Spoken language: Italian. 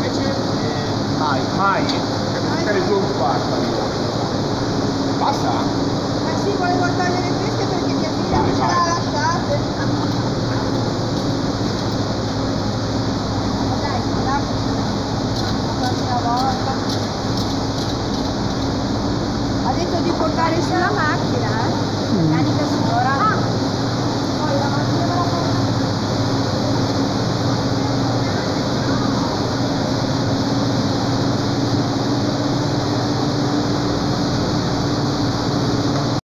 invece Mai. mai, per stare 2 1/4. Basta? Ma sì, volevo togliere queste perché mia figlia non ce l'ha lasciate. Dai, la prossima volta. Ha detto di portare sulla macchina,